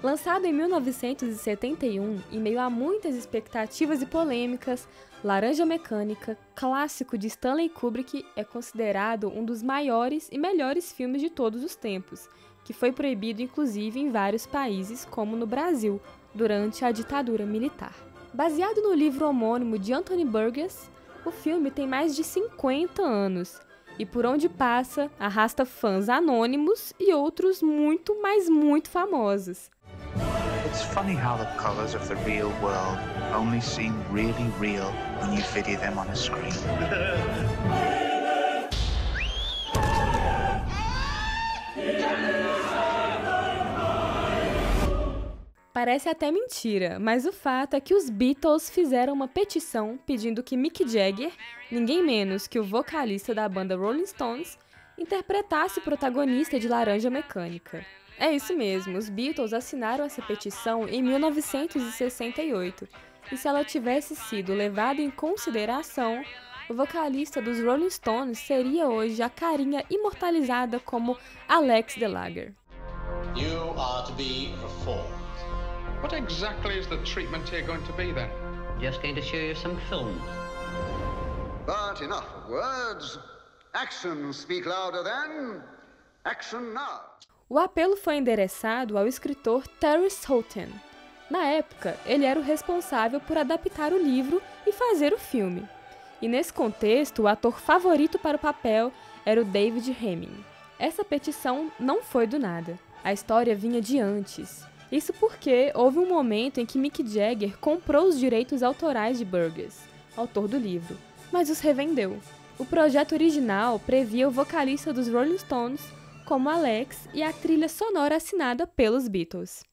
Lançado em 1971, em meio a muitas expectativas e polêmicas, Laranja Mecânica, clássico de Stanley Kubrick, é considerado um dos maiores e melhores filmes de todos os tempos, que foi proibido inclusive em vários países, como no Brasil, durante a ditadura militar. Baseado no livro homônimo de Anthony Burgess, o filme tem mais de 50 anos e, por onde passa, arrasta fãs anônimos e outros muito, mas muito famosos. It's funny how the colors of the real world only seem really real when you video them on a screen. Parece até mentira, mas o fato é que os Beatles fizeram uma petição pedindo que Mick Jagger, ninguém menos que o vocalista da banda Rolling Stones, interpretasse o protagonista de Laranja Mecânica. É isso mesmo, os Beatles assinaram essa petição em 1968, e se ela tivesse sido levada em consideração, o vocalista dos Rolling Stones seria hoje a carinha imortalizada como Alex DeLager. You are to be reformed. What exactly is the treatment here going to be then? Just going to show you some films. But enough of words. Actions speak louder than action now. O apelo foi endereçado ao escritor Terence Houghton. Na época, ele era o responsável por adaptar o livro e fazer o filme. E nesse contexto, o ator favorito para o papel era o David Hemming. Essa petição não foi do nada. A história vinha de antes. Isso porque houve um momento em que Mick Jagger comprou os direitos autorais de Burgess, autor do livro, mas os revendeu. O projeto original previa o vocalista dos Rolling Stones como Alex e a trilha sonora assinada pelos Beatles.